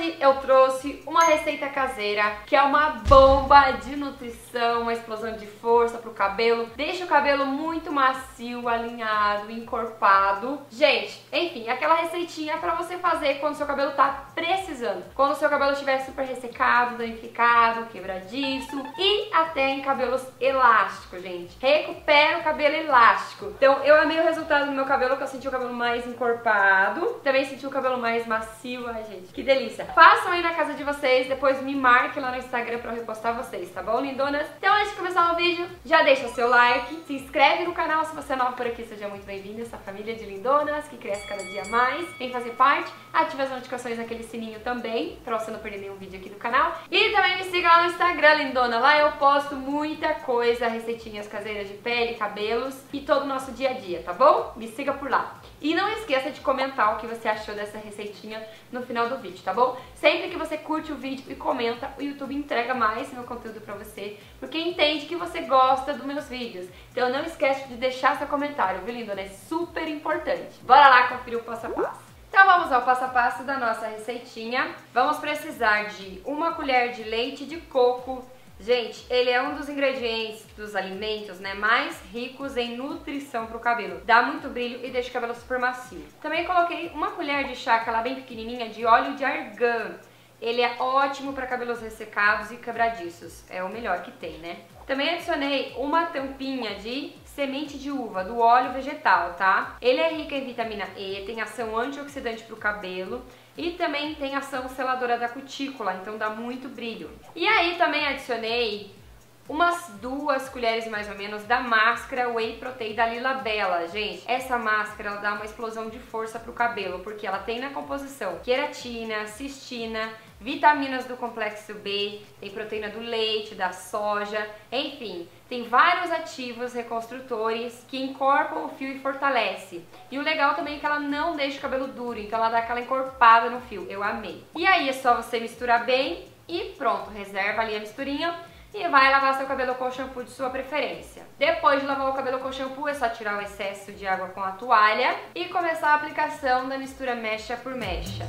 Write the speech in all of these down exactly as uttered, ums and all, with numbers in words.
Hoje eu trouxe uma receita caseira que é uma bomba de nutrição, uma explosão de força pro cabelo, deixa o cabelo muito macio, alinhado, encorpado. Gente, enfim, aquela receitinha pra você fazer quando seu cabelo tá precisando. Quando o seu cabelo estiver super ressecado, danificado, quebradiço e até em cabelos elásticos, gente. Recupera o cabelo elástico. Então eu amei o resultado do meu cabelo, que eu senti o cabelo mais encorpado, também senti o cabelo mais macio. Ai, gente, que delícia. Façam aí na casa de vocês, depois me marque lá no Instagram pra eu repostar vocês, tá bom, lindonas? Então, antes de começar o vídeo, já deixa seu like, se inscreve no canal se você é nova por aqui, seja muito bem-vindo a essa família de lindonas que cresce cada dia mais. Vem fazer parte, ative as notificações naquele sininho também, pra você não perder nenhum vídeo aqui do canal. E também me siga lá no Instagram, lindona, lá eu posto muita coisa, receitinhas caseiras de pele, cabelos e todo o nosso dia a dia, tá bom? Me siga por lá. E não esqueça de comentar o que você achou dessa receitinha no final do vídeo, tá bom? Sempre que você curte o vídeo e comenta, o YouTube entrega mais meu conteúdo pra você, porque entende que você gosta dos meus vídeos. Então não esquece de deixar seu comentário, viu, lindona? É super importante. Bora lá conferir o passo a passo. Então vamos ao passo a passo da nossa receitinha. Vamos precisar de uma colher de leite de coco. Gente, ele é um dos ingredientes dos alimentos, né, mais ricos em nutrição para o cabelo. Dá muito brilho e deixa o cabelo super macio. Também coloquei uma colher de chá, aquela bem pequenininha, de óleo de argan. Ele é ótimo para cabelos ressecados e quebradiços. É o melhor que tem, né? Também adicionei uma tampinha de semente de uva, do óleo vegetal, tá? Ele é rico em vitamina E, tem ação antioxidante para o cabelo e também tem ação seladora da cutícula, então dá muito brilho. E aí também adicionei umas duas colheres mais ou menos da máscara Whey Protein da Lila Bella. Gente, essa máscara ela dá uma explosão de força pro cabelo, porque ela tem na composição queratina, cistina, vitaminas do complexo B, tem proteína do leite, da soja, enfim, tem vários ativos reconstrutores que encorpam o fio e fortalece. E o legal também é que ela não deixa o cabelo duro, então ela dá aquela encorpada no fio. Eu amei. E aí é só você misturar bem e pronto, reserva ali a misturinha e vai lavar seu cabelo com o shampoo de sua preferência. Depois de lavar o cabelo com o shampoo, é só tirar o excesso de água com a toalha e começar a aplicação da mistura mecha por mecha.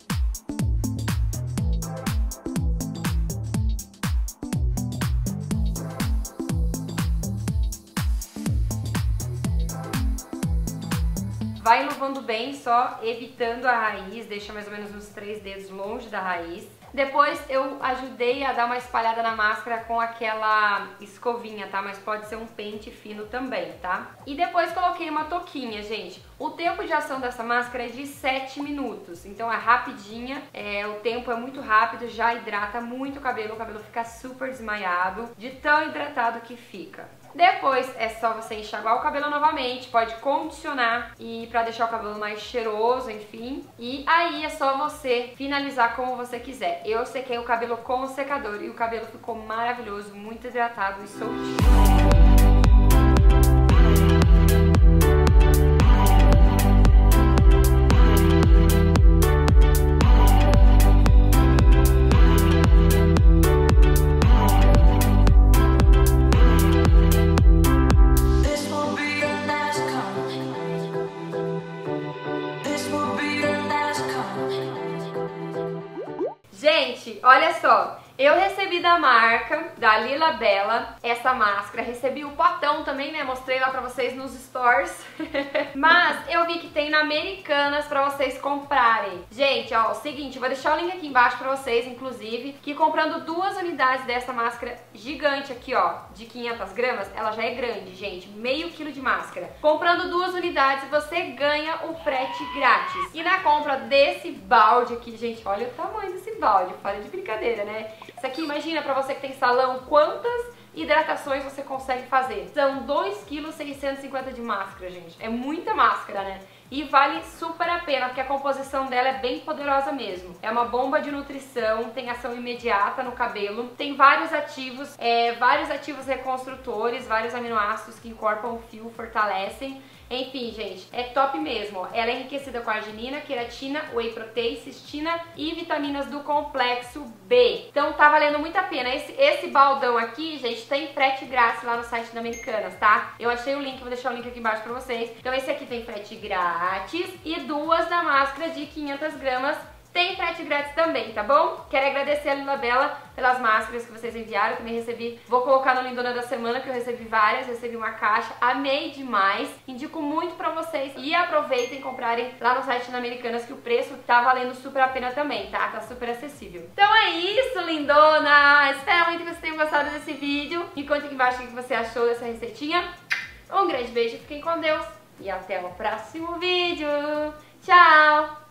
Vai enluvando bem, só evitando a raiz, deixa mais ou menos uns três dedos longe da raiz. Depois eu ajudei a dar uma espalhada na máscara com aquela escovinha, tá? Mas pode ser um pente fino também, tá? E depois coloquei uma touquinha, gente. O tempo de ação dessa máscara é de sete minutos, então é rapidinha, é, o tempo é muito rápido, já hidrata muito o cabelo, o cabelo fica super desmaiado, de tão hidratado que fica. Depois é só você enxaguar o cabelo novamente, pode condicionar e para deixar o cabelo mais cheiroso, enfim. E aí é só você finalizar como você quiser. Eu sequei o cabelo com o secador e o cabelo ficou maravilhoso, muito hidratado e soltinho. Gente, olha só, eu recebi da marca, da Lila Bella, essa máscara, recebi o potão também, né, mostrei lá pra vocês nos stores, mas eu vi que tem na Americanas pra vocês comprarem. Gente, ó, o seguinte, eu vou deixar o link aqui embaixo pra vocês, inclusive, que comprando duas unidades dessa máscara gigante aqui, ó, de quinhentas gramas, ela já é grande, gente, meio quilo de máscara. Comprando duas unidades, você ganha o frete grátis. E na compra desse balde aqui, gente, olha o tamanho desse balde, fora de brincadeira, né? Isso aqui, imagina pra você que tem salão, quantas hidratações você consegue fazer. São dois quilos e seiscentos e cinquenta de máscara, gente. É muita máscara, né? E vale super a pena, porque a composição dela é bem poderosa mesmo. É uma bomba de nutrição, tem ação imediata no cabelo, tem vários ativos, é, vários ativos reconstrutores, vários aminoácidos que encorpam o fio, fortalecem. Enfim, gente, é top mesmo. Ela é enriquecida com arginina, queratina, whey protein, cistina e vitaminas do complexo B. Então tá valendo muito a pena. Esse, esse baldão aqui, gente, tem frete grátis lá no site da Americanas, tá? Eu achei o link, vou deixar o link aqui embaixo pra vocês. Então esse aqui tem frete grátis e duas da máscara de quinhentas gramas tem frete grátis também, tá bom? Quero agradecer a Lila Bela pelas máscaras que vocês enviaram, também recebi, vou colocar no Lindona da Semana, que eu recebi várias, recebi uma caixa, amei demais, indico muito pra vocês e aproveitem e comprarem lá no site da Americanas, que o preço tá valendo super a pena também, tá? Tá super acessível. Então é isso, lindona! Espero muito que vocês tenham gostado desse vídeo, me conte aqui embaixo o que você achou dessa receitinha. Um grande beijo, fiquem com Deus e até o próximo vídeo. Tchau!